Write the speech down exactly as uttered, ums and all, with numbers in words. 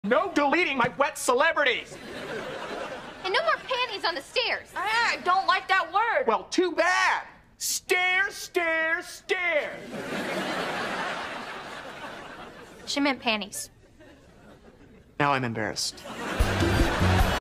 No deleting my wet celebrities. And no more panties on the stairs. I don't like that word. Well, too bad. Stairs, stairs, stairs. She meant panties. Now I'm embarrassed.